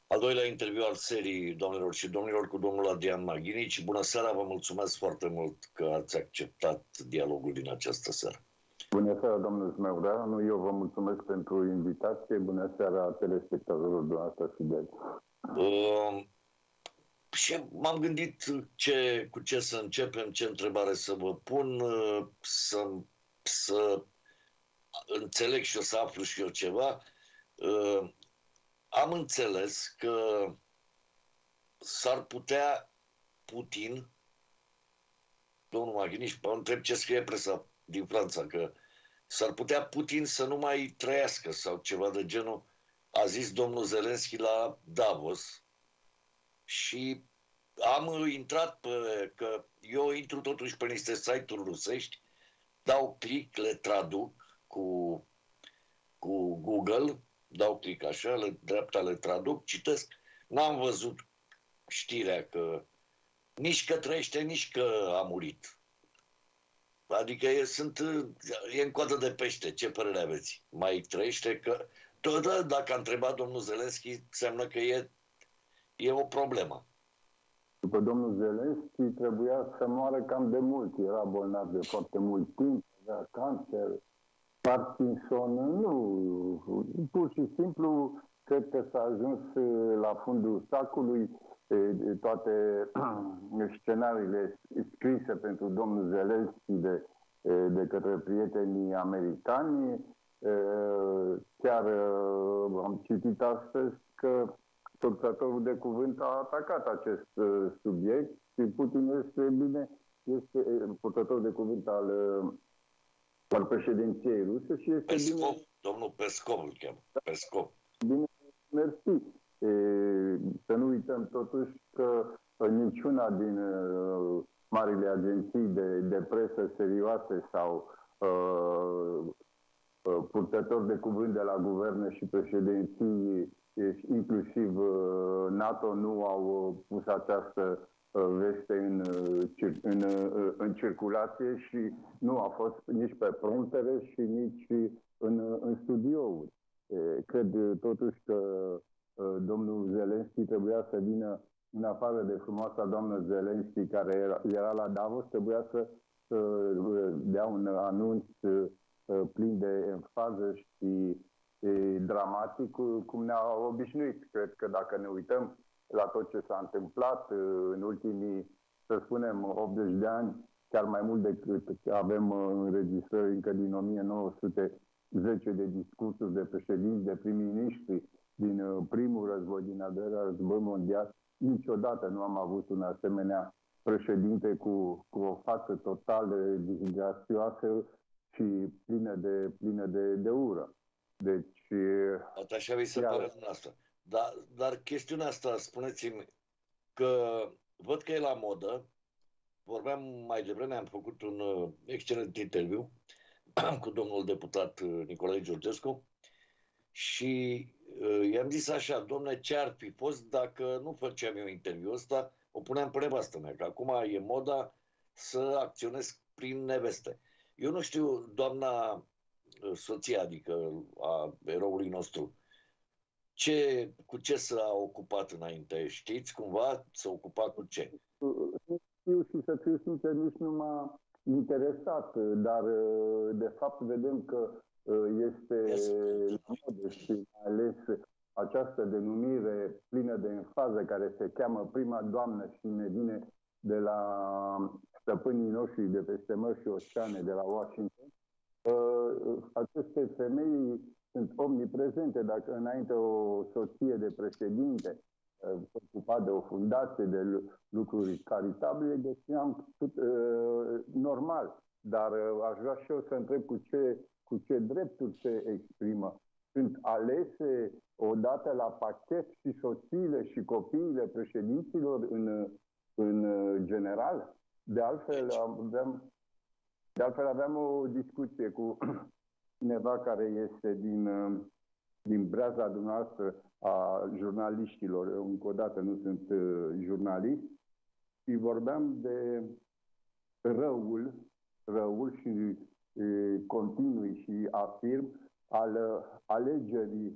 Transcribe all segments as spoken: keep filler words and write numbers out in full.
Al doilea interviu al serii, doamnelor și domnilor, cu domnul Adrian Maghinici. Bună seara, vă mulțumesc foarte mult că ați acceptat dialogul din această seară. Bună seara, domnul Smeuranu. Eu vă mulțumesc pentru invitație. Bună seara, telespectatorilor dumneavoastră fideli. Uh, și m-am gândit ce, cu ce să începem, ce întrebare să vă pun, uh, să, să înțeleg și eu, să aflu și eu ceva. Uh, am înțeles că s-ar putea Putin, domnul Maghinici, mă întreb ce scrie presa din Franța, că s-ar putea Putin să nu mai trăiască sau ceva de genul, a zis domnul Zelenski la Davos. Și am intrat pe, că eu intru totuși pe niște site-uri rusești, dau click, le traduc cu, cu Google, dau click așa, le, dreapta le traduc, citesc. N-am văzut știrea că nici că trăiește, nici că a murit. Adică e, sunt, e în coadă de pește. Ce părere aveți? Mai trăiește? Că tot, dacă a întrebat domnul Zelenski, înseamnă că e, e o problemă. După domnul Zelenski trebuia să moară cam de mult. Era bolnav de foarte mult timp, avea cancer, Parkinson. Nu, pur și simplu cred că s-a ajuns la fundul sacului. Toate scenariile scrise pentru domnul Zelenski de, de către prietenii americani. Chiar am citit astăzi că purtătorul de cuvânt a atacat acest subiect și Putin este bine, este purtătorul de cuvânt al, al președinției ruse și este Pescov, bine... domnul Pescov îl cheamă. Pescov. Bine, mersi. E, să nu uităm totuși că niciuna din uh, marile agenții de, de presă serioase sau uh, uh, purtători de cuvânt de la guverne și președinții, inclusiv uh, NATO, nu au pus această uh, veste în, uh, în, uh, în circulație și nu a fost nici pe promptere și nici în, în studiouri. E, cred totuși că domnul Zelenski trebuia să vină, în afară de frumoasa doamnă Zelenski care era, era la Davos, trebuia să, să dea un anunț plin de enfază și e, dramatic, cum ne-a obișnuit. Cred că dacă ne uităm la tot ce s-a întâmplat în ultimii, să spunem, optzeci de ani, chiar mai mult decât avem înregistrări încă din o mie nouă sute zece de discursuri de președinți, de prim-ministri, din primul război, din al doilea război mondial, niciodată nu am avut un asemenea președinte cu, cu o față total de disgracioasă și plină de, plină de, de ură. Deci... Așa vi se pare dumneavoastră. Dar, dar chestiunea asta, spuneți-mi că văd că e la modă. Vorbeam mai devreme, am făcut un uh, excelent interviu cu domnul deputat uh, Nicolae Georgescu și uh, i-am zis așa, domne, ce ar fi fost dacă nu făceam eu interviul ăsta, o puneam pe nevastă mea, că acum e moda să acționez prin neveste. Eu nu știu, doamna uh, soția, adică a eroului nostru, ce, cu ce s-a ocupat înainte? Știți cumva? S-a ocupat cu ce? Nu știu și să fiu sincer, nici nu m-a interesat, dar de fapt vedem că este la modă și mai ales această denumire plină de enfază care se cheamă prima doamnă și ne vine de la stăpânii noștri de peste mări și oceane, de la Washington. Aceste femei sunt omniprezente. Dacă înainte o soție de președinte se ocupa de o fundație, de lucruri caritabile, găseam tot, uh, normal. Dar uh, aș vrea și eu să întreb cu ce, cu ce drepturi se exprimă. Sunt alese odată la pachet și soțiile și copiile președinților în, în general? De altfel aveam, de altfel aveam o discuție cu cineva care este din, din breaza dumneavoastră a jurnaliștilor. Încă o dată nu sunt uh, jurnalist. Și vorbeam de răul, răul și uh, continui și afirm al uh, alegerii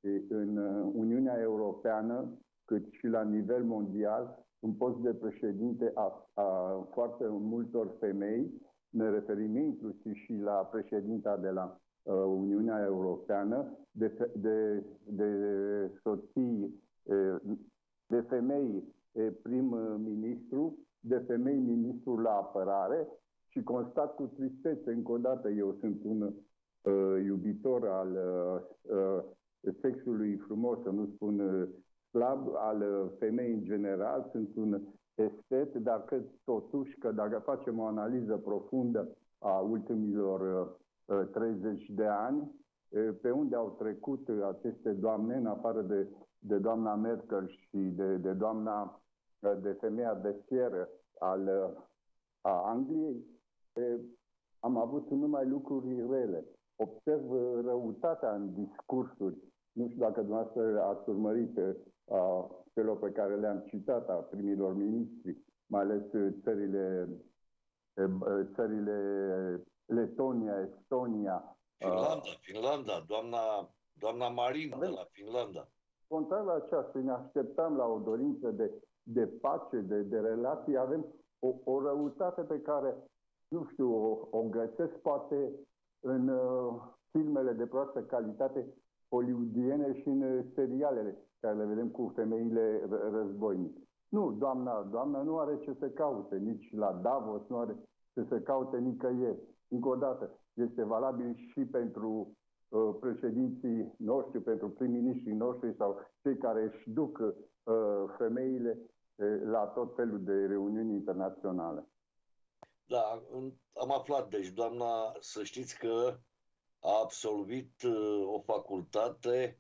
în Uniunea Europeană, cât și la nivel mondial, un post de președinte a, a foarte multor femei. Ne referim inclusiv și la președinta de la uh, Uniunea Europeană, de, de, de soții, de femei prim-ministru, de femei ministru la apărare, și constat cu tristețe, încă o dată, eu sunt un uh, iubitor al uh, sexului frumos, să nu spun uh, slab, al uh, femei în general, sunt un estet, dar cred totuși că dacă facem o analiză profundă a ultimilor uh, treizeci de ani, uh, pe unde au trecut uh, aceste doamne, în afară de, de doamna Merkel și de, de doamna, uh, de femeia de fier al uh, a Angliei, uh, am avut numai lucruri rele. Observ uh, răutatea în discursuri. Nu știu dacă dumneavoastră ați urmărit uh, celor pe care le-am citat, a primilor ministri, mai ales țările, uh, țările Letonia, Estonia. Finlanda, uh, Finlanda, doamna, doamna Marin de la Finlanda. Contrar la aceasta, ne așteptam la o dorință de, de pace, de, de relații. Avem o, o răutate pe care, nu știu, o, o găsesc poate în uh, filmele de proastă calitate hollywoodiene și în serialele care le vedem cu femeile războinice. Nu, doamna, doamna nu are ce să caute, nici la Davos nu are ce să caute nicăieri. Încă o dată, este valabil și pentru uh, președinții noștri, pentru prim-ministrii noștri sau cei care își duc uh, femeile uh, la tot felul de reuniuni internaționale. Da, am aflat, deci doamna, să știți că a absolvit uh, o facultate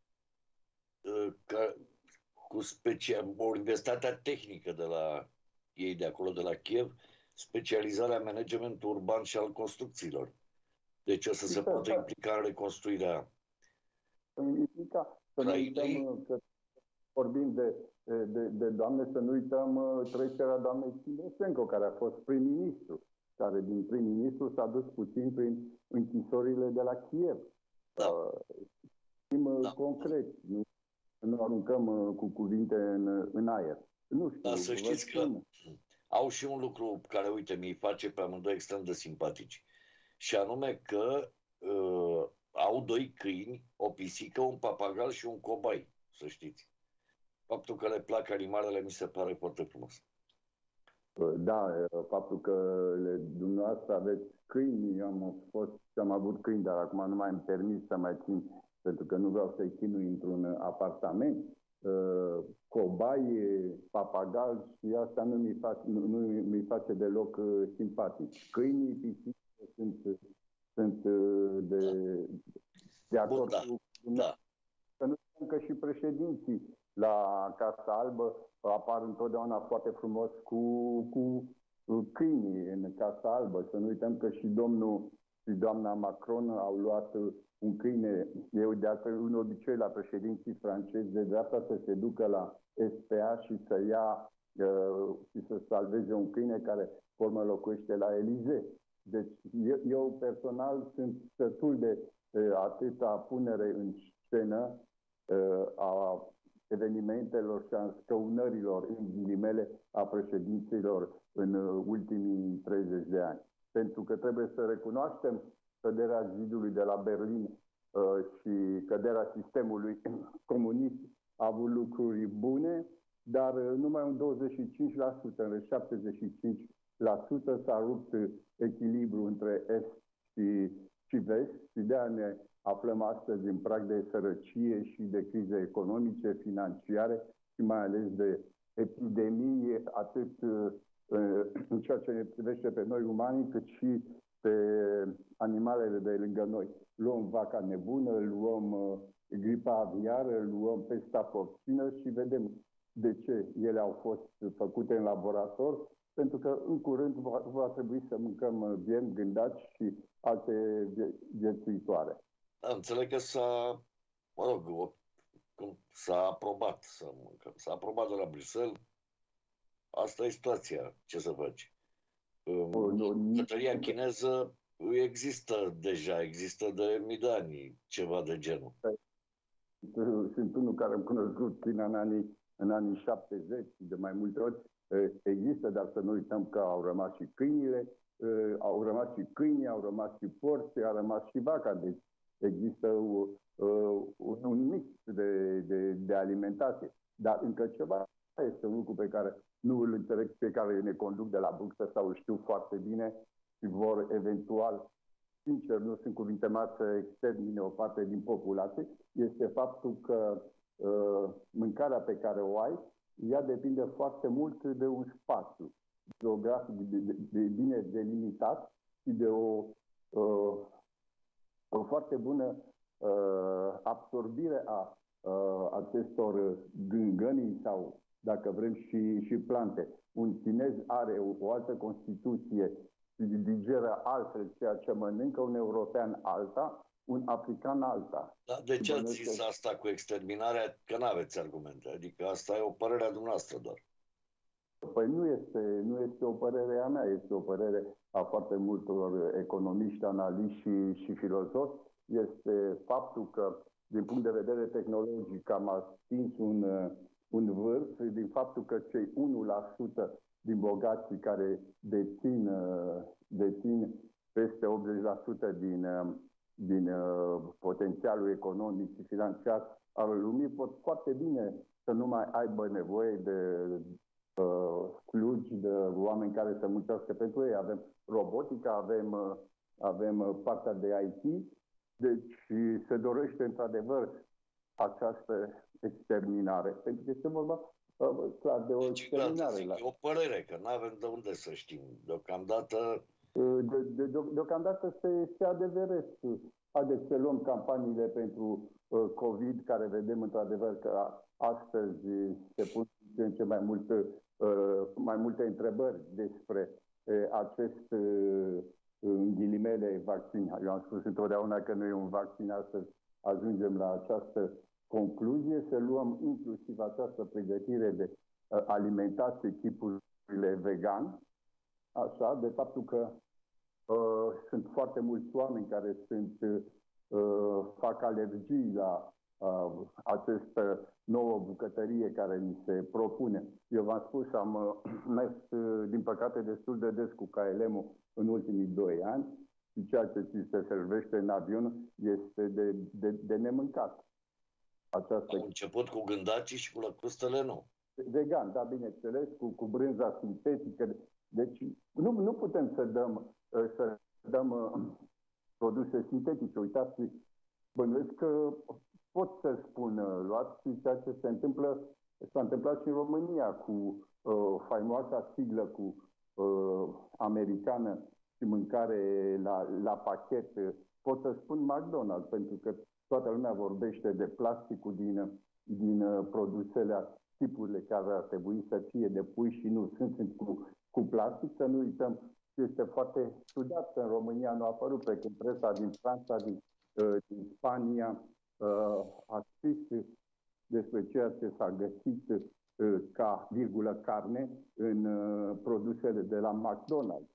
uh, ca, cu special, o universitatea tehnică de la ei de acolo, de la Kiev, specializarea în managementul urban și al construcțiilor. Deci o să se poată implica în reconstruirea implica, să nu uităm că vorbim de, de, de doamne, să nu uităm trecerea doamnei Timoșenko, care a fost prim-ministru, care din prim-ministru s-a dus puțin prin închisorile de la Kiev. Da. Uh, da. Concret, nu, nu aruncăm uh, cu cuvinte în, în aer. Nu știu, da, să știți că au și un lucru care, uite, mi-i face pe amândoi extrem de simpatici. Și anume că uh, au doi câini, o pisică, un papagal și un cobai, să știți. Faptul că le plac animalele mi se pare foarte frumos. Da, faptul că le, dumneavoastră aveți câini, eu am fost și am avut câini, dar acum nu mai îmi permis să mai țin, pentru că nu vreau să-i chinui într-un apartament. Uh, cobai, papagal și asta nu mi face, nu, nu mi face deloc uh, simpatic. Câinii, pisici sunt, sunt uh, de, de acord. Bun, da. cu Da. Că nu știu că și președinții la Casa Albă apar întotdeauna foarte frumos cu, cu câinii în Casa Albă. Să nu uităm că și domnul și doamna Macron au luat un câine. Eu de altfel un obicei la președinții francezi de dreapta să se ducă la S P A și să ia uh, și să salveze un câine care formă locuiește la Elisee. Deci eu, eu personal sunt sătul de uh, atâta punere în scenă uh, a evenimentelor și a scăunărilor, în ghilimele, a președinților în ultimii treizeci de ani. Pentru că trebuie să recunoaștem căderea zidului de la Berlin uh, și căderea sistemului comunist a avut lucruri bune, dar uh, numai un douăzeci și cinci la sută, în șaptezeci și cinci la sută s-a rupt echilibru între est și, și vest și de-aia ne aflăm astăzi în prag de sărăcie și de crize economice, financiare și mai ales de epidemie, atât uh, în ceea ce ne privește pe noi umanii, cât și pe animalele de lângă noi. Luăm vaca nebună, luăm uh, gripa aviară, luăm pesta porcină și vedem de ce ele au fost făcute în laborator, pentru că în curând va, va trebui să mâncăm bieni, gândaci și alte viețuitoare. Înțeleg că s-a, mă rog, s-a aprobat să mâncăm. S-a aprobat de la Bruxelles. Asta e situația. Ce să faci? Cătăria chineză există deja, există de mii de ani, ceva de genul. sunt unul care am cunoscut China în anii, în anii șaptezeci, de mai multe ori. Există, dar să nu uităm că au rămas și câinile, au rămas și câinii, au rămas și porții, a rămas și vaca. Deci există un, un mix de, de, de alimentație. Dar încă ceva este un lucru pe care nu îl înțeleg pe care ne conduc de la bursă sau îl știu foarte bine și vor eventual, sincer, nu sunt cuvinte mari, să extermine o parte din populație, este faptul că uh, mâncarea pe care o ai, ea depinde foarte mult de un spațiu geografic de, de, de bine delimitat și de o, uh, o foarte bună uh, absorbire a uh, acestor gângănii sau, dacă vrem, și, și plante. Un chinez are o, o altă constituție și digeră altfel ceea ce mănâncă, un european alta, un african alta. Da, de ce ați zis asta cu exterminarea? Că nu aveți argumente. Adică asta e o părere a dumneavoastră doar. Păi nu este, nu este o părere a mea, este o părere a foarte multor economiști, analiști și, și filozofi. Este faptul că, din punct de vedere tehnologic, am atins un, un vârf, din faptul că cei unu la sută din bogații care dețin, dețin peste optzeci la sută din, din potențialul economic și financiar al lumii pot foarte bine să nu mai aibă nevoie de slugi, de oameni care să muncească pentru ei. Avem robotica, avem, avem partea de I T, deci se dorește într-adevăr această exterminare. Pentru că este vorba clar de o exterminare. E o părere, că nu avem de unde să știm. Deocamdată... De, de, de, deocamdată se, se adeveresc. Haideți să luăm campaniile pentru uh, COVID, care vedem într-adevăr că astăzi se pun în ce mai multe, uh, mai multe întrebări despre uh, acest, uh, în ghilimele, vaccin. Eu am spus întotdeauna că nu e un vaccin, astăzi ajungem la această concluzie, să luăm inclusiv această pregătire de uh, alimentație, tipurile vegan, așa, de faptul că uh, sunt foarte mulți oameni care sunt, uh, fac alergii la uh, această nouă bucătărie care ni se propune. Eu v-am spus, am uh, mers, uh, din păcate, destul de des cu K L M-ul în ultimii doi ani și ceea ce ți se servește în avion este de, de, de nemâncat. Această... Am început cu gândacii și cu lăcustele nu. Vegan, da, bineînțeles, cu, cu brânza sintetică. Deci nu, nu putem să dăm, să dăm uh, produse sintetice. Uitați, bănuiesc că pot să spun, luați ceea ce se întâmplă, s-a întâmplat și în România cu uh, faimoasa siglă cu uh, americană și mâncare la, la pachet. Pot să spun McDonald's, pentru că toată lumea vorbește de plasticul din, din uh, produsele, tipurile care ar trebui să fie de pui și nu sunt, sunt cu, cu plastic. Să nu uităm, este foarte ciudat că în România nu a apărut, pe când presa din Franța, din, uh, din Spania uh, a scris despre ceea ce s-a găsit uh, ca virgulă carne în uh, produsele de la McDonald's.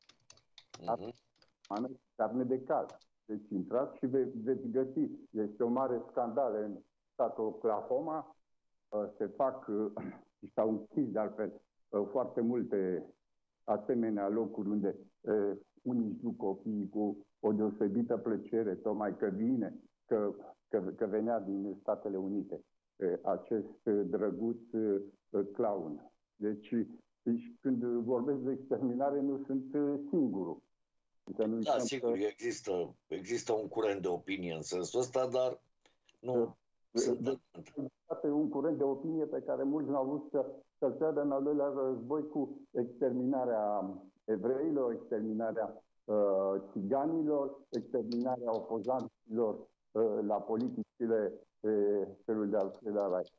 Uh-huh. Carne de cal. Deci intrați și ve veți găsi. Este un mare scandal în statul Oklahoma. Uh, se fac uh, și s-au închis de altfel uh, foarte multe asemenea locuri unde uh, unii își duc copiii cu o deosebită plăcere, tocmai că vine, că, că, că venea din Statele Unite uh, acest uh, drăguț uh, clown. Deci, deci când vorbesc de exterminare nu sunt uh, singurul. Da, sigur, că... există, există un curent de opinie în sensul ăsta, dar nu de, sunt de, de, un curent de opinie pe care mulți n-au vrut să, să-l creadă în al doilea război cu exterminarea evreilor, exterminarea uh, țiganilor, exterminarea opozanților uh, la politicile uh, celui de-al treilea Reich.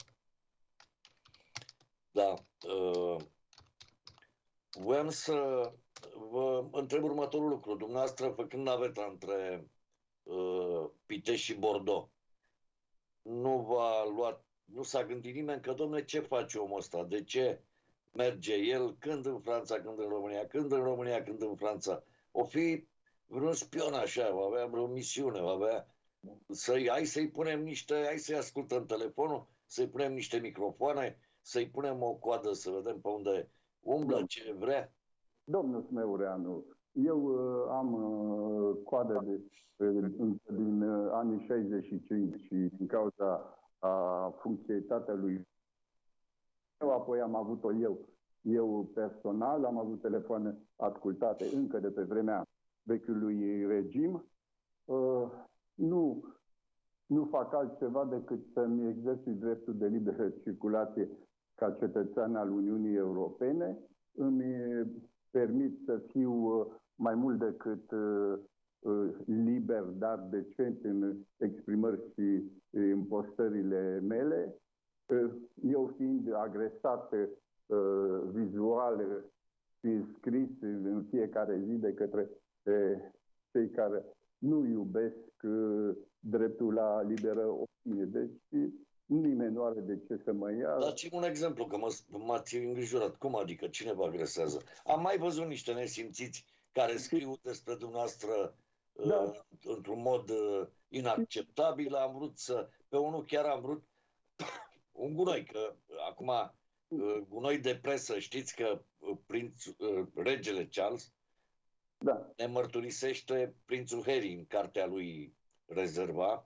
Da. Uh, voiam să vă întreb următorul lucru. Dumneavoastră, făcând naveta între uh, Pitești și Bordeaux, nu v-a luat, nu s-a gândit nimeni că, dom'le, ce face omul ăsta? De ce merge el când în Franța, când în România, când în România, când în Franța? O fi vreun spion așa, va avea vreo misiune, va avea Să-i, hai să-i punem niște, hai să-i ascultăm telefonul, să-i punem niște microfoane, să-i punem o coadă să vedem pe unde umblă, ce vrea. Domnul Smeureanu, eu uh, am uh, coadă de, uh, din uh, anii șaizeci și cinci și din cauza a funcției tatălui meu, apoi am avut-o eu. Eu personal am avut telefoane ascultate încă de pe vremea vechiului regim. Uh, nu, nu fac altceva decât să-mi exercit dreptul de liberă circulație ca cetățean al Uniunii Europene. Îmi permit să fiu mai mult decât liber, dar decent în exprimări și în postările mele. Eu fiind agresat vizual și scris în fiecare zi de către cei care nu iubesc dreptul la liberă opinie. Deci nimeni nu are de ce să mă ia. Dați-mi un exemplu, că m-ați îngrijorat. Cum adică? Cine vă agresează? Am mai văzut niște nesimțiți care scriu despre dumneavoastră da. uh, într-un mod uh, inacceptabil. Am vrut să... Pe unul chiar am vrut un gunoi, că acum uh, gunoi de presă, știți că uh, prinț, uh, regele Charles da. ne mărturisește prințul Harry în cartea lui Rezerva,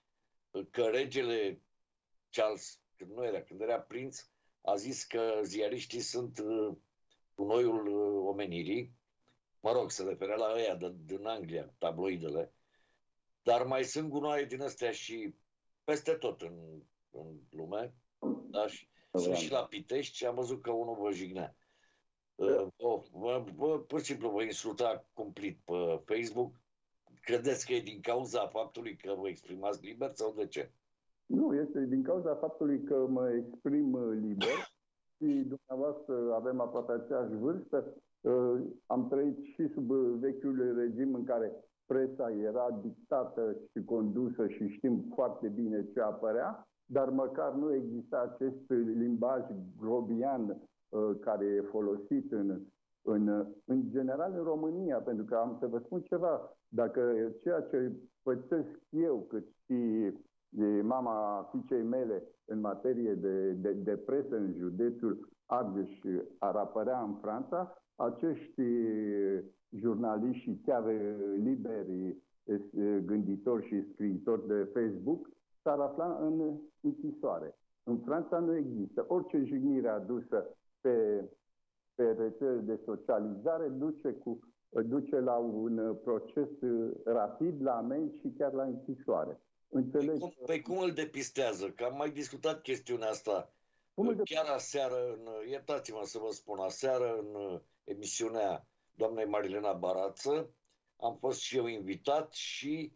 că regele Charles, când nu era, când era prinț, a zis că ziariștii sunt uh, gunoiul uh, omenirii. Mă rog, se referea la ăia de, din Anglia, tabloidele. Dar mai sunt gunoaie din astea și peste tot în, în lume. Da? Și, sunt și la Pitești și am văzut că unul vă jignea. Uh, oh, vă, vă, pur și simplu vă insulta cumplit pe Facebook. Credeți că e din cauza faptului că vă exprimați liber sau de ce? Nu, este din cauza faptului că mă exprim liber și dumneavoastră avem aproape aceeași vârstă. Am trăit și sub vechiul regim în care presa era dictată și condusă și știm foarte bine ce apărea, dar măcar nu exista acest limbaj grobian care e folosit în, în, în general în România, pentru că am să vă spun ceva, dacă ceea ce pățesc eu, cât și de mama fiicei mele în materie de, de, de presă în județul Argeș ar apărea în Franța, acești jurnaliști și chiar liberi gânditori și scriitori de Facebook s-ar afla în închisoare. În Franța nu există. Orice jignire adusă pe, pe rețele de socializare duce, cu, duce la un proces rapid, la amenzi și chiar la închisoare. Înțeleg. Păi cum, păi cum îl depistează? Că am mai discutat chestiunea asta. Cum chiar aseară, în, iertați-mă să vă spun, aseară în emisiunea doamnei Marilena Barață, am fost și eu invitat și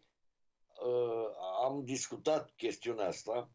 uh, am discutat chestiunea asta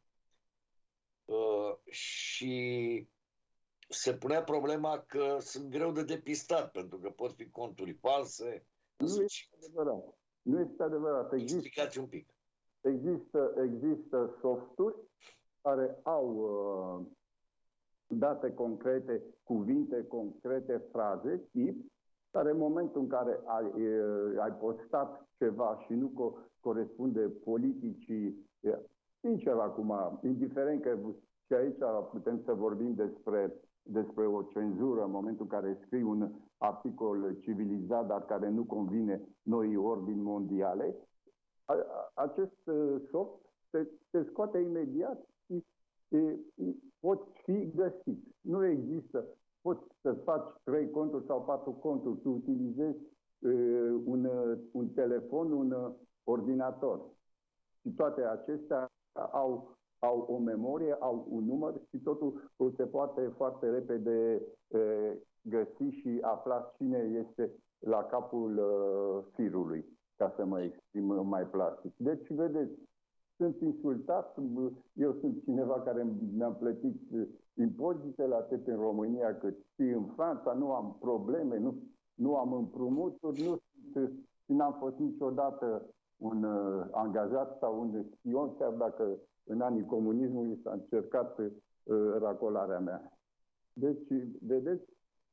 uh, și se punea problema că sunt greu de depistat, pentru că pot fi conturi false. Nu este adevărat. Nu este adevărat. Explicați un pic. Există, există softuri care au uh, date concrete, cuvinte concrete, fraze, tip, care în momentul în care ai, uh, ai postat ceva și nu co- corespunde politicii, uh, sincer acum, indiferent că și aici putem să vorbim despre, despre o cenzură în momentul în care scrii un articol civilizat, dar care nu convine noi ordini mondiale, acest soft se, se scoate imediat și e, poți fi găsit. Nu există. Poți să faci trei conturi sau patru conturi, tu utilizezi e, un, un telefon, un ordinator. Și toate acestea au, au o memorie, au un număr și totul se poate foarte repede e, găsi și afla cine este la capul e, firului, ca să mă exprim mai plastic. Deci, vedeți, sunt insultat, eu sunt cineva care mi-am plătit impozitele atât în România cât și în Franța, nu am probleme, nu, nu am împrumuturi, nu sunt, și n-am fost niciodată un uh, angajat sau un spion, chiar dacă în anii comunismului s-a încercat uh, racolarea mea. Deci, vedeți,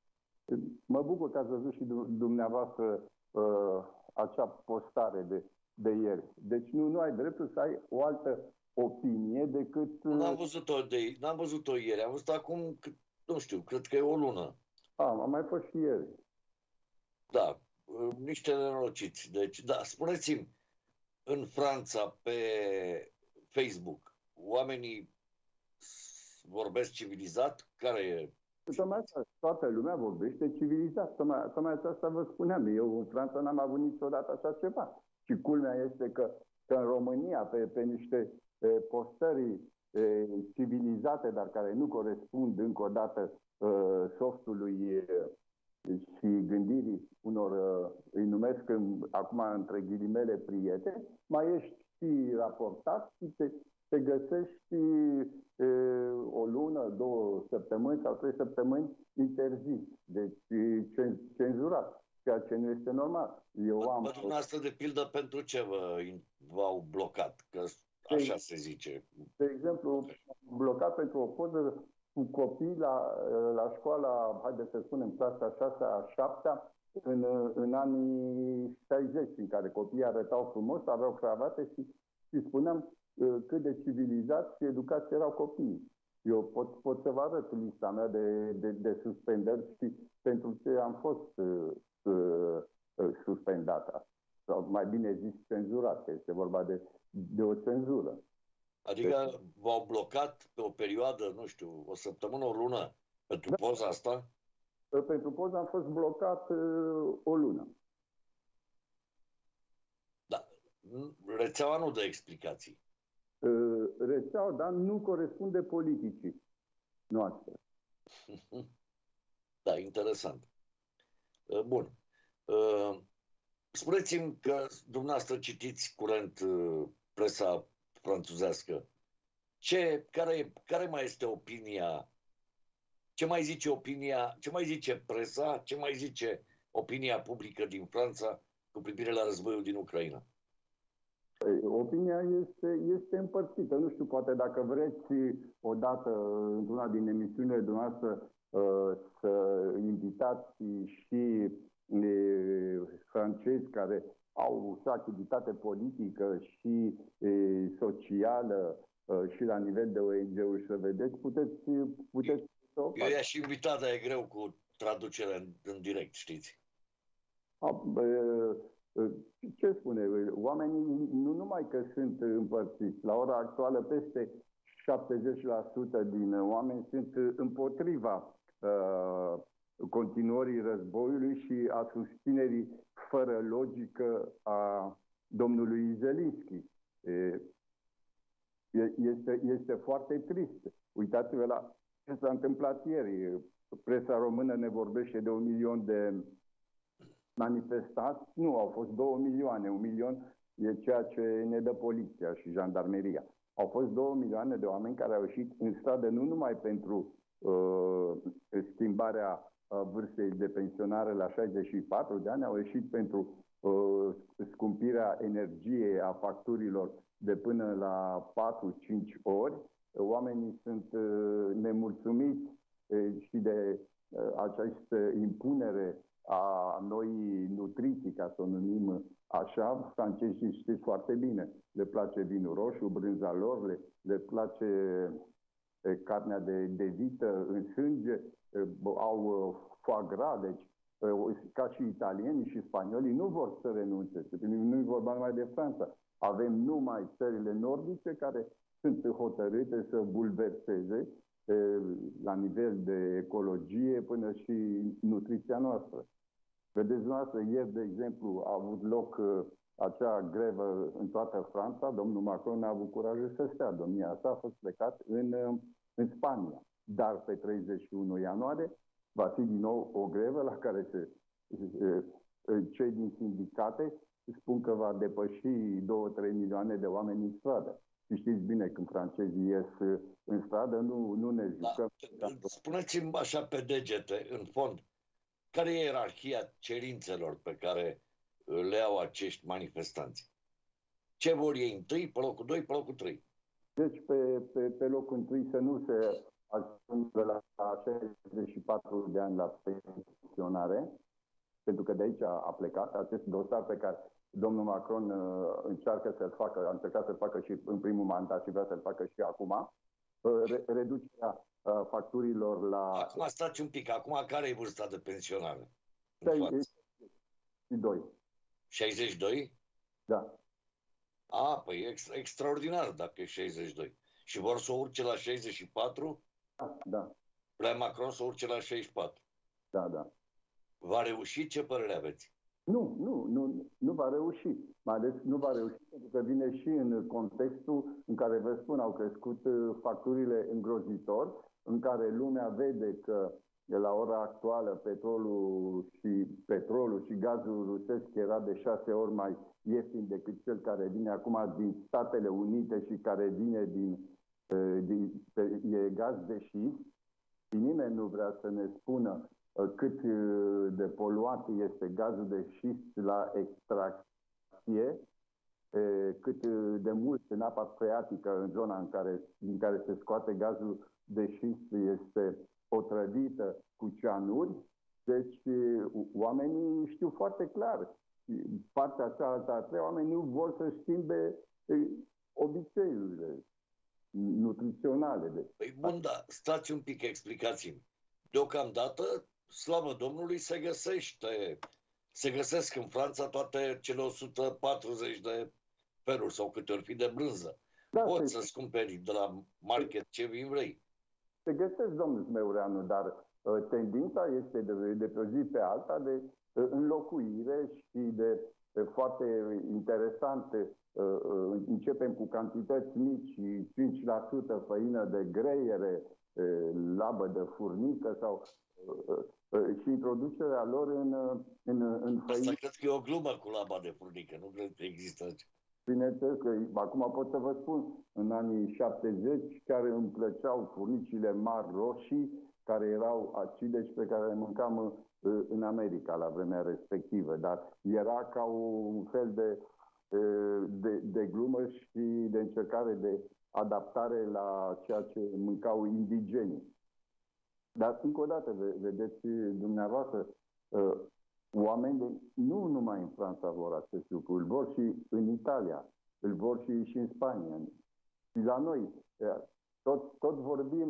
mă bucur că ați văzut și dumneavoastră uh, acea postare de de ieri. Deci nu, nu ai dreptul să ai o altă opinie decât... N-am văzut-o de, n-am văzut-o ieri, am văzut acum, nu știu, cred că e o lună. A, am mai fost și ieri. Da, niște nenorociți. Deci, da, spuneți-mi, în Franța, pe Facebook, oamenii vorbesc civilizat? Care e? Tocmai asta, toată lumea vorbește civilizat. Tocmai, tocmai asta vă spuneam. Eu în Franța n-am avut niciodată așa ceva. Și culmea este că, că în România, pe, pe niște e, postări e, civilizate, dar care nu corespund încă o dată e, softului e, și gândirii unor, e, îi numesc în, acum între ghilimele prieteni, mai ești și raportat și te, te găsești e, o lună, două săptămâni sau trei săptămâni interzis, deci cenzurat, ceea ce nu este normal. Eu Bă, am... bă, dumneavoastră, de pildă, pentru ce vă, v-au blocat? Că așa se zice. De exemplu, blocat pentru o poză cu copii la, la școala, haideți să spunem, clasa șasea, șaptea, în, în anii șaizeci, în care copiii arătau frumos, aveau cravate și, și spuneam cât de civilizați și educați erau copiii. Eu pot, pot să vă arăt lista mea de, de, de suspendări și pentru ce am fost uh, uh, suspendată. Sau mai bine zis cenzurat, că este vorba de, de o cenzură. Adică v-au blocat pe o perioadă, nu știu, o săptămână, o lună, pentru Da. poza asta? Pentru poză am fost blocat uh, o lună. Da. Rețeaua nu dă explicații. Uh, rețeaua, dar nu corespunde politicii noastre. Da, interesant. Uh, bun. Uh, spuneți-mi că dumneavoastră citiți curent uh, presa franțuzească. Ce, care, care mai este opinia? Ce mai zice opinia? Ce mai zice presa? Ce mai zice opinia publică din Franța cu privire la războiul din Ucraina? Opinia este, este împărțită. Nu știu, poate dacă vreți odată într-una din emisiunile dumneavoastră să invitați și francezi care au și activitate politică și socială și la nivel de O N G-uri, să vedeți, puteți, puteți să o faceți. Eu i-aș invita, dar e greu cu traducerea în, în direct, știți? A, ce spune? Oamenii nu numai că sunt împărțiți. La ora actuală, peste șaptezeci la sută din oameni sunt împotriva uh, continuării războiului și a susținerii fără logică a domnului Zelinski. Este, este foarte trist. Uitați-vă la ce s-a întâmplat ieri. Presa română ne vorbește de un milion de manifestați. Nu, au fost două milioane. Un milion e ceea ce ne dă poliția și jandarmeria. Au fost două milioane de oameni care au ieșit în stradă nu numai pentru uh, schimbarea uh, vârstei de pensionare la șaizeci și patru de ani, au ieșit pentru uh, scumpirea energiei, a facturilor de până la patru cinci ori. Oamenii sunt uh, nemulțumiți uh, și de uh, această impunere a noii nutriții, ca să o numim așa. Francezii știți foarte bine. Le place vinul roșu, brânza lor, le, le place e, carnea de, de vită în sânge, e, au foie gras, deci e, ca și italienii și spaniolii nu vor să renunțe. Nu e vorba numai de Franța. Avem numai țările nordice care sunt hotărâte să bulverseze e, la nivel de ecologie până și nutriția noastră. Vedeți dumneavoastră, ieri, de exemplu, a avut loc uh, acea grevă în toată Franța. Domnul Macron a avut curajul să stea. Domnia sa a fost plecat în, uh, în Spania. Dar pe treizeci și unu ianuarie va fi din nou o grevă la care se, uh, cei din sindicate spun că va depăși două trei milioane de oameni în stradă. Și știți bine, când francezii ies uh, în stradă, nu, nu ne jucăm. Da. Spuneți-mi așa pe degete, în fond, care e ierarhia cerințelor pe care le au acești manifestanți? Ce vor ei întâi, pe locul doi, pe locul trei? Deci pe, pe, pe locul întâi să nu se ajungă la șaizeci și patru de ani la pensionare, pentru că de aici a plecat acest dosar pe care domnul Macron încearcă să-l facă, a încercat să-l facă și în primul mandat și vrea să-l facă și acum, reducerea facturilor la... Acum stați un pic, acum care e vârsta de pensionare? șaizeci și doi. șaizeci și doi? Da. A, păi e extra, extraordinar dacă e șaizeci și doi. Și vor să o urce la șaizeci și patru? Da, da. Vrea Macron să urce la șaizeci și patru. Da, da. Va reuși? Ce părere aveți? Nu, nu, nu, nu va reuși. Mai ales nu va reuși pentru că vine și în contextul în care, vă spun, au crescut facturile îngrozitor, în care lumea vede că la ora actuală petrolul și petrolul și gazul rusesc era de șase ori mai ieftin decât cel care vine acum din Statele Unite și care vine din, din e gaz de șist. Și nimeni nu vrea să ne spună cât de poluat este gazul de șist la extracție, cât de mult în apa freatică, în zona în care, din care se scoate gazul de șist, este otrăvită cu cianuri. Deci oamenii știu foarte clar. Partea cealaltă a treia, oamenii nu vor să schimbe obiceiurile nutriționale. De... Păi bun, da, stați un pic, explicați-mi. Deocamdată, slavă Domnului, se găsește, se găsesc în Franța toate cele o sută patruzeci de feluri sau câte ori fi de brânză. Da, poți să-ți cumperi de la market ce vrei. Se găsesc, domnul Smeureanu, dar uh, tendința este de, de pe o zi pe alta de uh, înlocuire și de uh, foarte interesante. Uh, uh, începem cu cantități mici, cinci la sută făină de greiere, uh, labă de furnică sau uh, uh, și introducerea lor în, în, în făină. Asta cred că e o glumă cu laba de furnică, nu cred că există. Bineînțeles că acum pot să vă spun, în anii șaptezeci, care îmi plăceau furnicile mari roșii, care erau acide și pe care le mâncam în America la vremea respectivă. Dar era ca un fel de, de, de glumă și de încercare de adaptare la ceea ce mâncau indigenii. Dar, încă o dată, vedeți dumneavoastră, oamenii nu numai în Franța vor acest lucru, îl vor și în Italia, îl vor și, și în Spania. Și la noi, tot, tot vorbim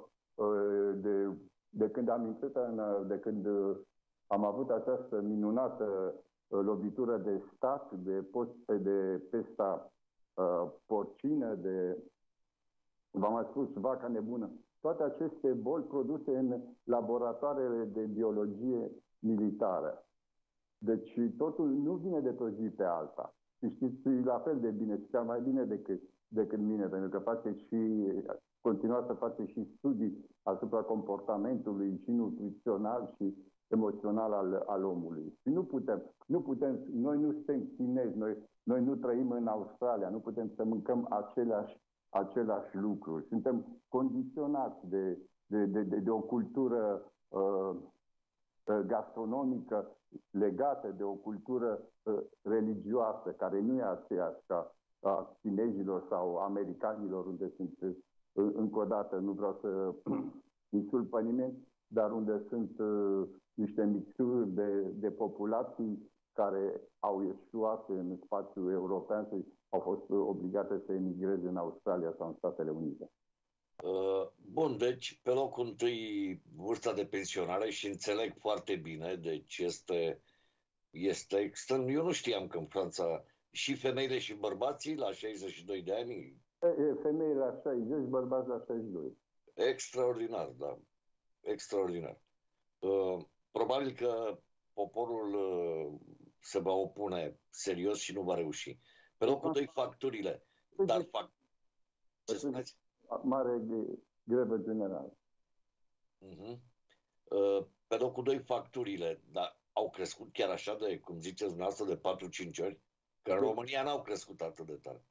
de, de când am intrat, în, de când am avut această minunată lovitură de stat, de, post, de pesta porcină, de, v-am mai spus, vaca nebună. Toate aceste boli produse în laboratoarele de biologie militară. Deci totul nu vine de pe o zi pe alta. Și știți la fel de bine, și chiar mai bine decât, decât mine, pentru că face și, continuați să face și studii asupra comportamentului și nutrițional și emoțional al, al omului. Și nu putem, nu putem, noi nu suntem chinezi, noi, noi nu trăim în Australia, nu putem să mâncăm aceleași, aceleași lucruri. Suntem condiționați de, de, de, de, de o cultură uh, gastronomică legată de o cultură uh, religioasă, care nu e aceeași ca a chinezilor sau americanilor, unde sunt, uh, încă o dată, nu vreau să insult pe nimeni, dar unde sunt uh, niște mixturi de, de populații care au ieșuat în spațiul european și au fost obligate să emigreze în Australia sau în Statele Unite. Uh, bun, deci pe locul întâi vârsta de pensionare și înțeleg foarte bine, deci este, este extrem. Eu nu știam că în Franța și femeile și bărbații la șaizeci și doi de ani. Femeile la șaizeci, bărbați la șaizeci și doi. Extraordinar, da. Extraordinar. Uh, probabil că poporul uh, se va opune serios și nu va reuși. Pe locul doi facturile. Dar fac... Ce spuneți? Mare grevă generală. Uh-huh. Uh, pe locul doi facturile, dar au crescut chiar așa de, cum ziceți dumneavoastră, de patru-cinci ori? Că în România n-au crescut atât de tare.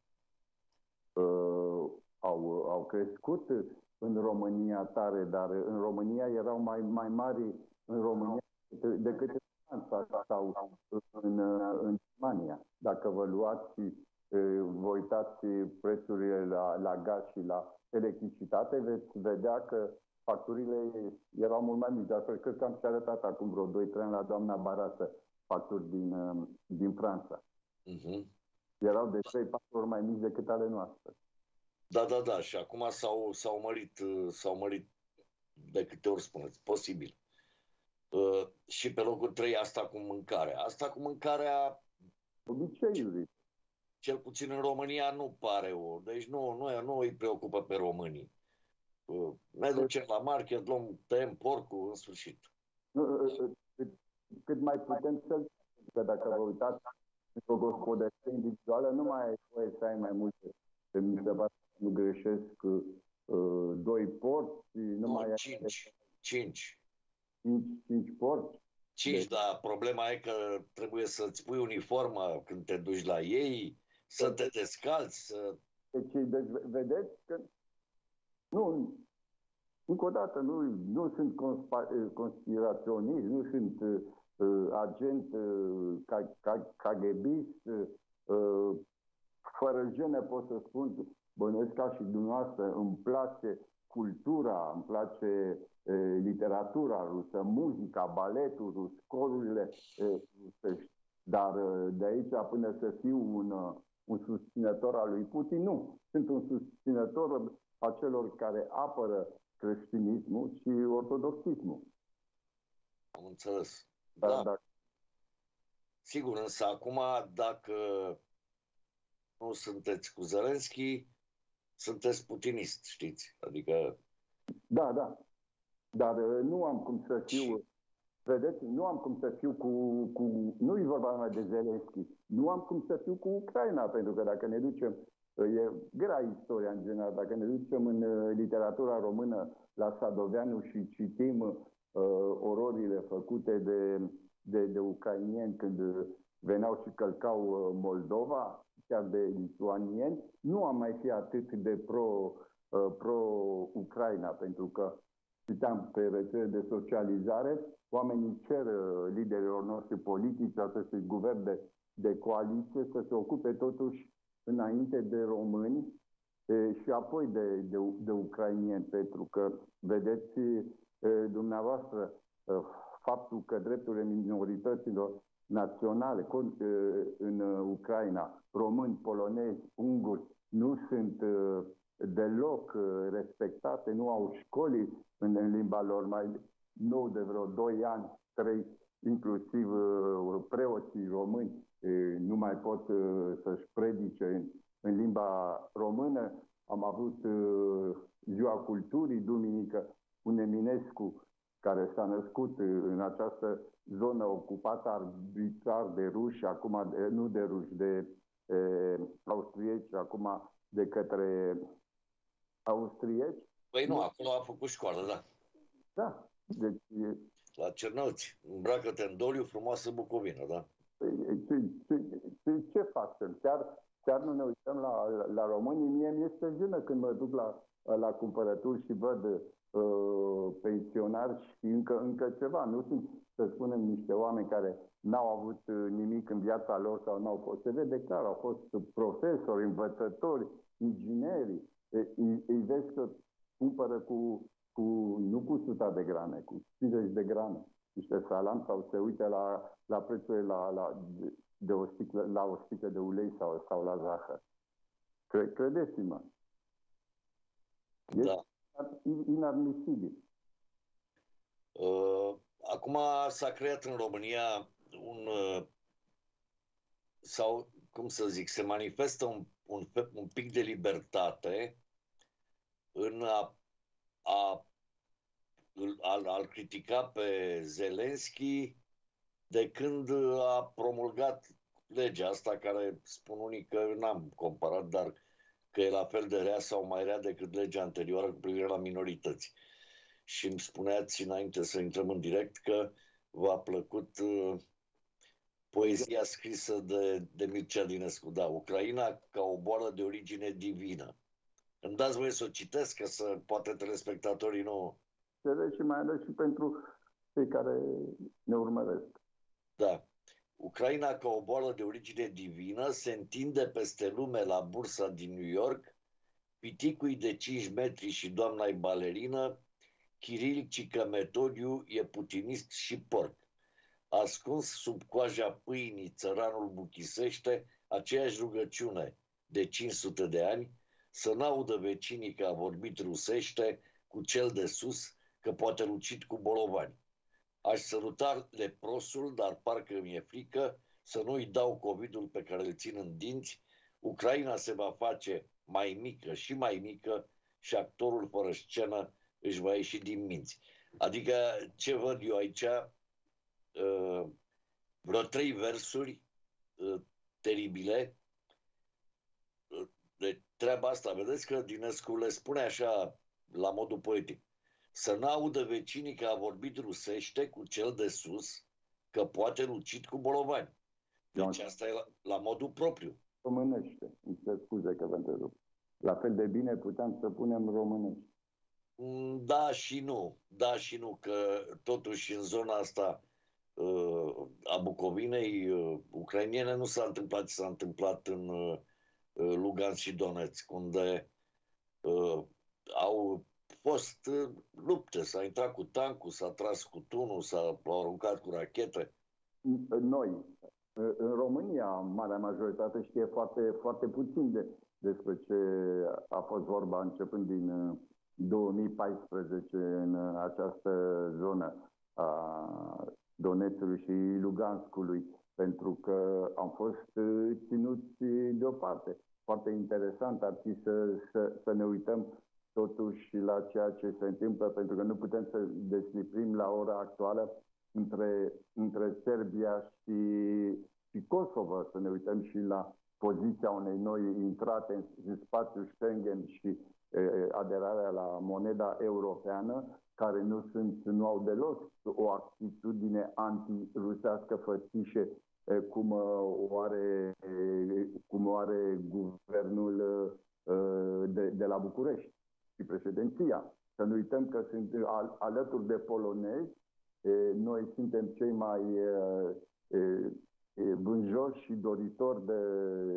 Uh, au, au crescut în România tare, dar în România erau mai, mai mari în România decât în Franța sau în, în Germania. Dacă vă luați și vă uitați prețurile la, la gaz și la electricitate, veți vedea că facturile erau mult mai mici. Dar cred că am și arătat acum vreo doi trei ani la doamna Barasă facturi din, din Franța. Uh-huh. Erau de trei patru ori mai mici decât ale noastre. Da, da, da. Și acum s-au, s-au mărit, s-au mărit de câte ori spuneți, posibil. Uh, și pe locul trei asta cu mâncarea. Asta cu mâncarea, Obiceiuri. cel puțin în România, nu pare o... Deci nu, nu, nu îi preocupă pe românii. Uh, ne ducem la market, luăm, tăiem porcul, în sfârșit. Cât, cât mai putem să... Că dacă vă uitați, într-o gospodărie individuală nu mai ai voie să ai mai multe. Mi se pare că nu greșesc uh, doi porci, nu, Nu, mai ai cinci. Cinci. cinci, cinci porci. Cinci, Deci, dar problema e că trebuie să-ți pui uniforma când te duci la ei, să te descalți, să... deci, deci vedeți că nu, încă o dată, nu, nu sunt conspa- conspiraționist, nu sunt uh, agent uh, caghebist, uh, fără jenă pot să spun, bănuiesc ca și dumneavoastră, îmi place cultura, îmi place uh, literatura rusă, muzica, baletul rus, corurile uh, rusești. Dar uh, de aici până să fiu un, uh, un susținător al lui Putin, nu. Sunt un susținător a celor care apără creștinismul și ortodoxismul. Am înțeles. Dar, Da, dacă, sigur, însă acum, dacă nu sunteți cu Zelenski, sunteți putinist, știți? Adică... da, da. Dar uh, nu am cum să fiu... Vedeți, nu am cum să fiu cu... cu nu e vorba numai de Zelenski. Nu am cum să fiu cu Ucraina, pentru că dacă ne ducem... E grea istoria în general. Dacă ne ducem în uh, literatura română la Sadoveanu și citim uh, ororile făcute de, de, de ucrainieni când veneau și călcau uh, Moldova, chiar de lituanieni, nu am mai fi atât de pro, uh, pro-Ucraina, pentru că citeam pe rețele de socializare, oamenii cer uh, liderilor noștri politici, acestui guvern de, de coaliție, să se ocupe totuși înainte de români e, și apoi de, de, de ucrainieni, pentru că, vedeți, e, dumneavoastră, e, faptul că drepturile minorităților naționale e, în Ucraina, români, polonezi, unguri, nu sunt e, deloc e, respectate, nu au școli în, în limba lor, mai nou de vreo doi ani, trei, inclusiv e, preoții români, nu mai pot uh, să-și predice în, în limba română. Am avut uh, Ziua Culturii, duminică, un Eminescu care s-a născut uh, în această zonă ocupată arbitrar de ruși, acum de, nu de ruși, de uh, austrieci, acum de către austrieci. Păi nu, acolo a făcut școală, da. Da, deci... La Cernăuți. Îmbracă-te în doliu, frumoasă Bucovină, da? Ce, ce, ce facem? Chiar, chiar nu ne uităm la, la, la românii. Mie mi-este jenă când mă duc la, la cumpărături și văd uh, pensionari și încă, încă ceva. Nu sunt, să spunem, niște oameni care n-au avut nimic în viața lor sau n-au fost. Se vede clar, au fost profesori, învățători, ingineri. Îi, îi vezi că cumpără cu, cu, nu cu suta de grame, cu cincizeci de grame. Niște salam sau se uite la, la prețurile la, la, de o sticlă, la o sticlă de ulei sau, sau la zahăr. Cre, credeți-mă. Da. Este inadmisibil. Uh, acum s-a creat în România un... Uh, sau, cum să zic, se manifestă un, un, un pic de libertate în a, a al, al critica pe Zelenski de când a promulgat legea asta, care spun unii că n-am comparat, dar că e la fel de rea sau mai rea decât legea anterioară cu privire la minorități. Și îmi spuneați înainte să intrăm în direct că v-a plăcut uh, poezia scrisă de, de Mircea Dinescu. Da, Ucraina ca o boală de origine divină. Îmi dați voie să o citesc, că să poate telespectatorii nu... Și mai ales și pentru cei care ne urmăresc. Da. Ucraina ca o boală de origine divină se întinde peste lume la bursa din New York, piticui de cinci metri și doamna-i balerină, Kiril Cică Metodiu e putinist și porc. Ascuns sub coaja pâinii, țăranul buchisește, aceeași rugăciune de cinci sute de ani, să n-audă vecinii că a vorbit rusește cu cel de sus, că poate lucit cu bolovani. Aș săruta leprosul, dar parcă mi-e frică să nu-i dau covidul pe care îl țin în dinți. Ucraina se va face mai mică și mai mică și actorul fără scenă își va ieși din minți. Adică ce văd eu aici, uh, vreo trei versuri uh, teribile uh, de treaba asta. Vedeți că Dinescu le spune așa, la modul poetic: să n-audă vecinii că a vorbit rusește cu cel de sus, că poate lucit cu bolovani. Deci asta e la, la modul propriu. Românește. Îmi cer scuze că vă întrerup. La fel de bine puteam să punem românește. Da și nu. Da și nu, că totuși în zona asta uh, a Bucovinei uh, ucrainiene nu s-a întâmplat ce s-a întâmplat în uh, Lugansk și Donetsk, unde uh, au fost uh, lupte, s-a intrat cu tancul, s-a tras cu tunul, s-a aruncat cu rachete. Noi, în România, marea majoritate știe foarte, foarte puțin de, despre ce a fost vorba începând din două mii paisprezece în această zonă a Donetskului și Luganskului, pentru că am fost ținuți deoparte. Foarte interesant ar fi să, să, să ne uităm totuși la ceea ce se întâmplă, pentru că nu putem să desliprim la ora actuală între, între Serbia și, și Kosovo, să ne uităm și la poziția unei noi intrate în spațiul Schengen și e, aderarea la moneda europeană, care nu, sunt, nu au deloc o atitudine anti-rusească fățișe, e, cum o are, e, cum o are guvernul e, de, de la București și președinția. Să nu uităm că sunt al, alături de polonezi, noi suntem cei mai vânjoși și doritori de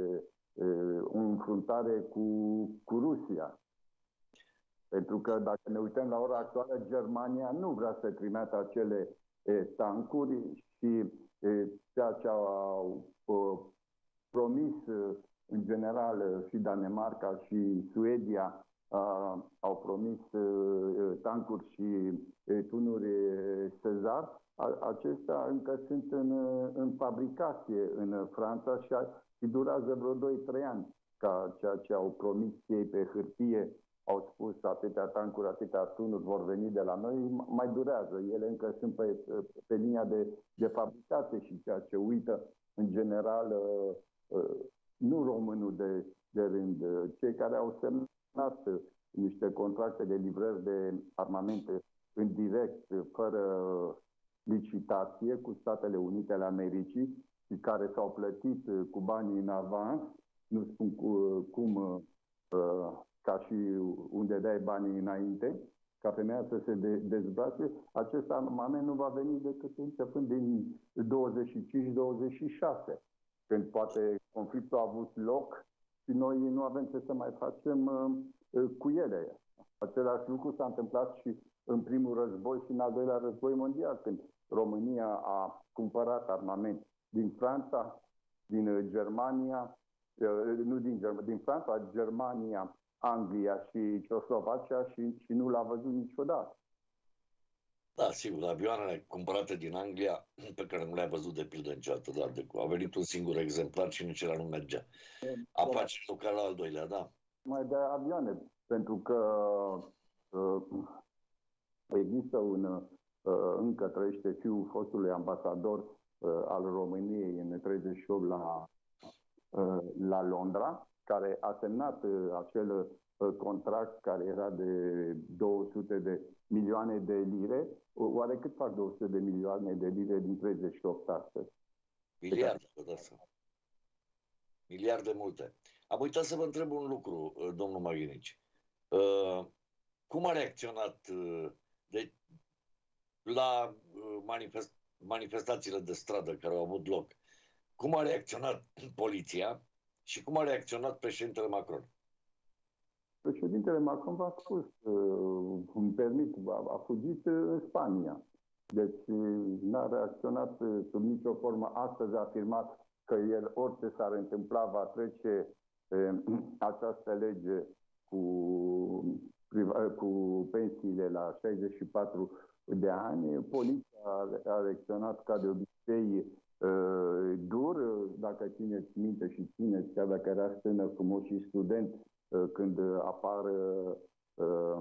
o înfruntare cu, cu Rusia. Pentru că dacă ne uităm la ora actuală, Germania nu vrea să trimită acele tancuri și ceea ce au promis în general și Danemarca și Suedia, Uh, au promis uh, tancuri și uh, tunuri Cezar, acestea încă sunt în, în fabricație în Franța și, a, și durează vreo doi trei ani, ca ceea ce au promis ei pe hârtie. Au spus atâtea tancuri, atâtea tunuri vor veni de la noi, mai durează. Ele încă sunt pe, pe linia de, de fabricație și ceea ce uită în general uh, uh, nu românul de, de rând, cei care au semnat niște contracte de livrări de armamente în direct, fără licitație, cu Statele Unite ale Americii și care s-au plătit cu banii în avans, nu spun cu, cum, ca și unde dai banii înainte, ca femeia să se de, dezbrace, acest armament nu va veni decât începând din douăzeci și cinci douăzeci și șase, când poate conflictul a avut loc și noi nu avem ce să mai facem uh, cu ele. Același lucru s-a întâmplat și în primul război și în al doilea război mondial, când România a cumpărat armament din Franța, din Germania, uh, nu din Germania, din Franța, Germania, Anglia și Ceoslovacia și, și nu l-a văzut niciodată. Da, sigur, avioanele cumpărate din Anglia, pe care nu le-a văzut de pildă niciodată, dar de, a venit un singur exemplar și nici ăla nu mergea. Afacerea ca la al doilea, da. Mai de avioane, pentru că uh, există un, uh, încă trăiește fiul fostului ambasador uh, al României în treizeci și opt la, uh, la Londra, care a semnat uh, acel uh, contract care era de două sute de milioane de lire. Oare cât fac două sute de milioane de lire din treizeci și opt astăzi? Miliarde, vă dați seama. Miliarde multe. Am uitat să vă întreb un lucru, domnul Maghinici. Uh, cum a reacționat uh, de, la uh, manifest, manifestațiile de stradă care au avut loc? Cum a reacționat poliția și cum a reacționat președintele Macron? Președintele Macron v-a spus, uh, îmi permit, a, a fugit în Spania. Deci n-a reacționat sub nicio formă. Astăzi a afirmat că el, orice s-ar întâmpla, va trece uh, această lege cu, cu pensiile la șaizeci și patru de ani. Poliția a, a reacționat ca de obicei uh, dur, dacă țineți minte și țineți, chiar dacă era tânăr, frumos și student, uh, când apar uh,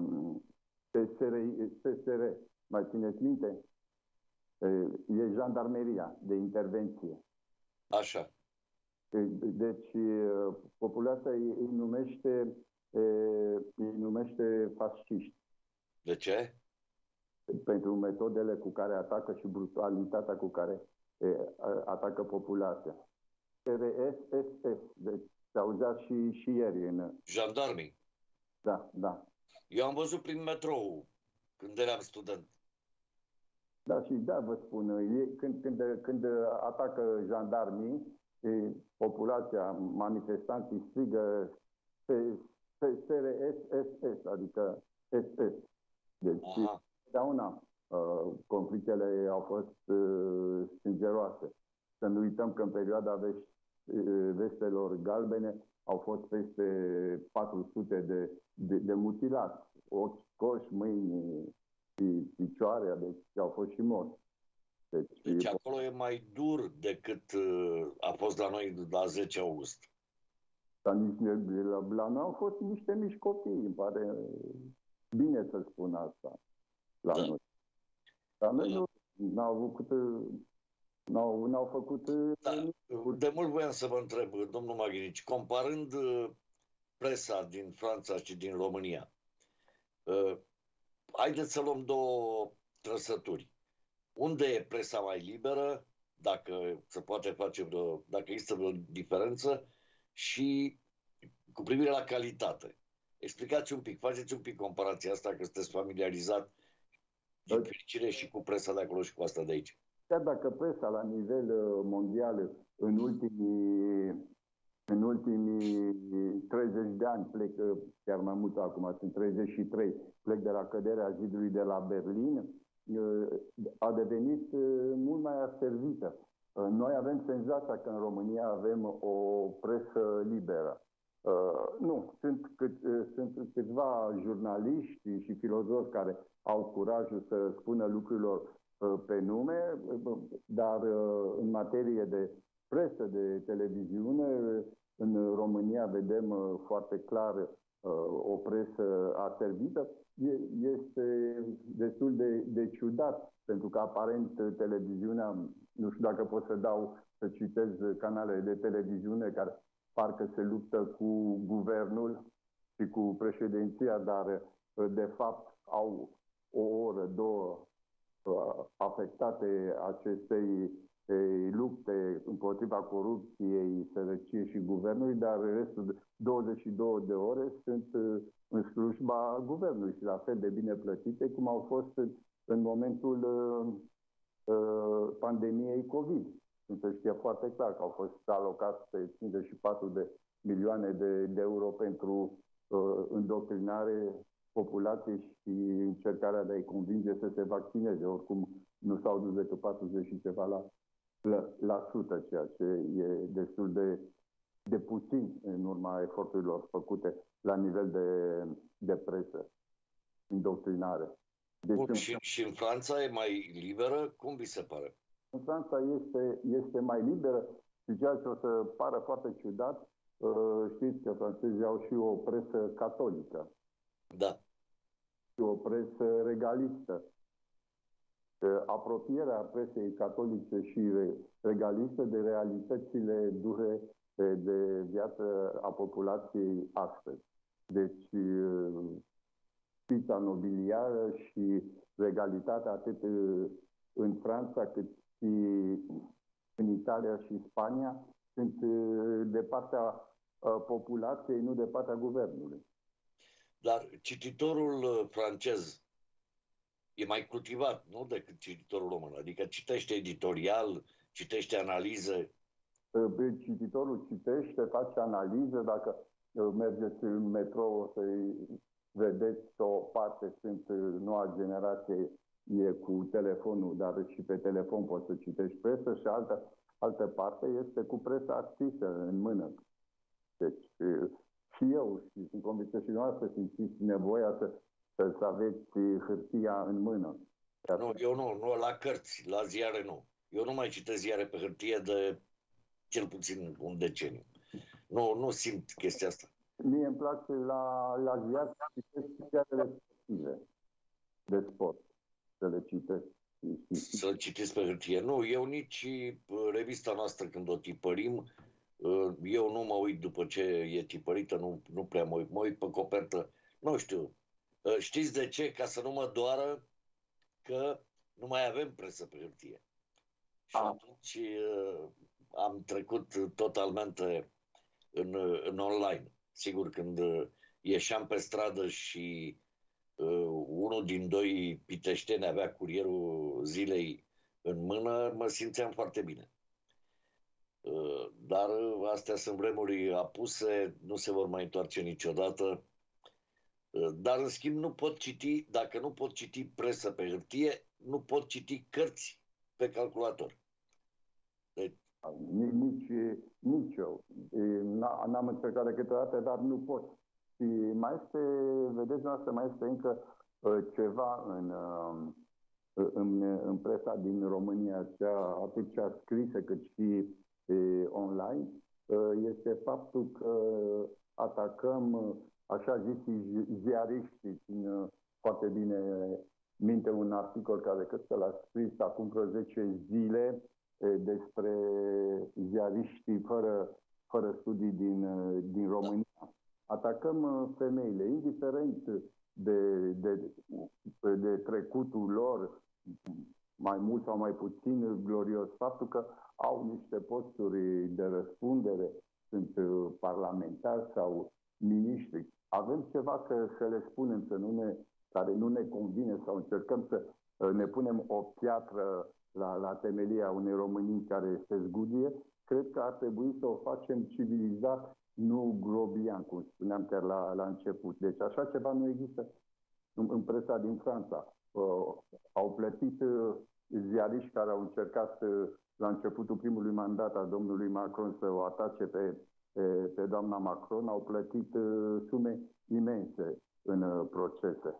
P S R, P S R, mai țineți minte? Uh, e jandarmeria de intervenție. Așa. Deci populația îi numește, îi numește fasciști. De ce? Pentru metodele cu care atacă și brutalitatea cu care atacă populația. R S S S, deci se auzea și, și ieri în... Jandarmii. Da, da. Eu am văzut prin metrou când eram student. Da, și da, vă spun, e, când, când, când atacă jandarmii, e, populația, manifestanții strigă S R S S S, adică S S. Deci, întotdeauna uh, conflictele au fost uh, sângeroase. Să nu uităm că în perioada vești, uh, vestelor galbene au fost peste patru sute de, de, de mutilați. Ochi, coși, mâini, picioare, deci au fost și morți. Deci, deci acolo e mai dur decât uh, a fost la noi la zece august. Dar nici, la, la noi au fost niște mici copii, îmi pare bine să spun asta. La da. noi. Dar noi da. nu au făcut... N-au, n-au făcut... Da. De mult voiam să vă întreb, domnul Maghinici, comparând presa din Franța și din România, uh, haideți să luăm două trăsături. Unde e presa mai liberă, dacă se poate face vreo, dacă există vreo diferență, și cu privire la calitate. Explicați un pic, faceți un pic comparația asta, că sunteți familiarizat din fericire și cu presa de acolo și cu asta de aici. Chiar dacă presa la nivel mondial în ultimii, în ultimii treizeci de ani, plec chiar mai mult acum, sunt treizeci și trei, plec de la căderea zidului de la Berlin, a devenit mult mai aservită. Noi avem senzația că în România avem o presă liberă. Nu, sunt, cât, sunt câțiva jurnaliști și filozofi care au curajul să spună lucrurilor pe nume, dar în materie de presă, de televiziune, în România vedem foarte clar o presă aservită. Este destul de, de ciudat, pentru că aparent televiziunea, nu știu dacă pot să dau, să citez canalele de televiziune care parcă se luptă cu guvernul și cu președinția, dar de fapt au o oră, două afectate acestei lupte împotriva corupției, sărăciei și guvernului, dar restul de douăzeci și două de ore sunt în slujba guvernului și la fel de bine plătite cum au fost în momentul pandemiei COVID. Se știe foarte clar că au fost alocați pe cincizeci și patru de milioane de, de euro pentru uh, îndoctrinare populației și încercarea de a-i convinge să se vaccineze. Oricum nu s-au dus decât patruzeci și ceva la, la, la sută, ceea ce e destul de, de puțin în urma eforturilor făcute la nivel de, de presă, îndoctrinare. Deci, Bun, și, și în Franța e mai liberă? Cum vi se pare? În Franța este, este mai liberă și ceea ce o să pară foarte ciudat, știți că francezii au și o presă catolică. Da. Și o presă regalistă. Apropierea presei catolice și regaliste de realitățile dure de viață a populației astăzi. Deci, spița nobiliară și regalitatea atât în Franța cât și în Italia și Spania sunt de partea populației, nu de partea guvernului. Dar cititorul francez e mai cultivat, nu, decât cititorul român? Adică citește editorial, citește analize? Cititorul citește, face analiză. Dacă mergeți în metrou, o să-i vedeți o parte, sunt noua generație, e cu telefonul, dar și pe telefon poți să citești presă, și alta altă parte este cu presa scrisă în mână. Deci și eu, și sunt convins că și noastră simțiți nevoia să, să, să aveți hârtia în mână. Nu, eu nu, nu, la cărți, la ziare nu. Eu nu mai citesc ziare pe hârtie de cel puțin un deceniu. Nu, nu simt chestia asta. Mie îmi place la, la ziar să citesc ziarele sportive de sport, să le citesc. Să citiți pe hârtie. Nu, eu nici revista noastră când o tipărim, eu nu mă uit după ce e tipărită, nu, nu prea mă uit. Mă uit pe copertă. Nu știu. Știți de ce? Ca să nu mă doară că nu mai avem presă pe hârtie. Și atunci am trecut totalmente în, în online. Sigur, când ieșeam pe stradă și uh, unul din doi piteșteni avea curierul zilei în mână, mă simțeam foarte bine. Uh, dar astea sunt vremuri apuse, nu se vor mai întoarce niciodată. Uh, dar, în schimb, nu pot citi, dacă nu pot citi presă pe hârtie, nu pot citi cărți pe calculator. Deci, Nici, nici eu. N-am încercat de câteodată, dar nu pot. Și mai este, vedeți noastră, mai este încă ceva în, în, în presa din România, cea, atât cea scrisă cât și online, este faptul că atacăm, așa zis, ziariștii. Foarte bine minte un articol care cred că l-a scris acum vreo zece zile, despre ziariștii fără, fără studii din, din România. Atacăm femeile, indiferent de, de, de trecutul lor, mai mult sau mai puțin glorios, faptul că au niște posturi de răspundere, sunt parlamentari sau miniștri. Avem ceva că, să le spunem, să nu ne, care nu ne convine sau încercăm să ne punem o piatră La, la temelia unei Românii care se zgudie, cred că ar trebui să o facem civilizat, nu grobian, cum spuneam chiar la, la început. Deci așa ceva nu există în, în presa din Franța. Uh, au plătit uh, ziariști care au încercat uh, la începutul primului mandat a domnului Macron să o atace pe, pe, pe doamna Macron, au plătit uh, sume imense în uh, procese.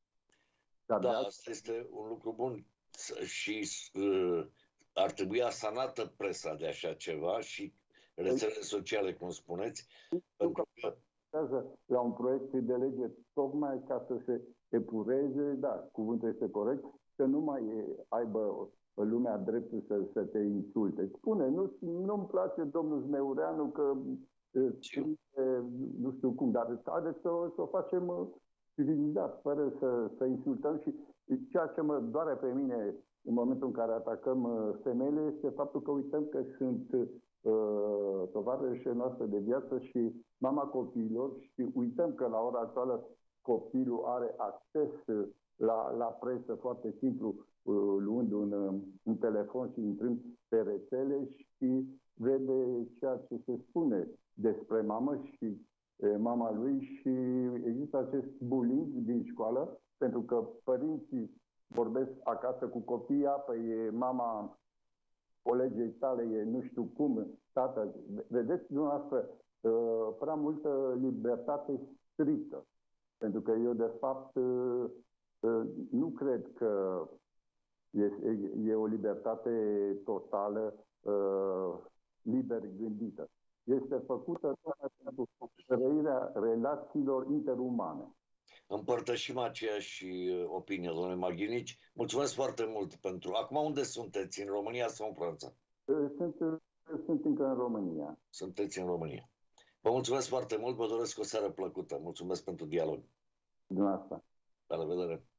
Dar da, asta este un lucru bun. Și uh, ar trebui asanată presa de așa ceva și rețelele sociale, cum spuneți, pentru că la un proiect de lege tocmai ca să se epureze, da, cuvântul este corect, să nu mai aibă lumea dreptul să, să te insulte. Spune, nu, nu-mi place domnul Zneureanu că scrie, nu știu cum, dar haideți să, să o facem civilizat, fără să, să insultăm. Și ceea ce mă doare pe mine în momentul în care atacăm femeile este faptul că uităm că sunt uh, tovarășe noastre de viață și mama copiilor și uităm că la ora actuală copilul are acces la, la presă foarte simplu, uh, luând un, un telefon și intrând pe rețele și vede ceea ce se spune despre mamă și mama lui și există acest bullying din școală, pentru că părinții vorbesc acasă cu copiii, păi mama colegei tale e nu știu cum, tată. Vedeți dumneavoastră prea multă libertate strictă, pentru că eu de fapt nu cred că e, e o libertate totală liber gândită. Este făcută pentru trăirea relațiilor interumane. Împărtășim aceeași opinie, domnule Maghinici. Mulțumesc foarte mult pentru... Acum unde sunteți? În România sau în Franța? Sunt, sunt încă în România. Sunteți în România. Vă mulțumesc foarte mult, vă doresc o seară plăcută. Mulțumesc pentru dialog. Din asta. La revedere.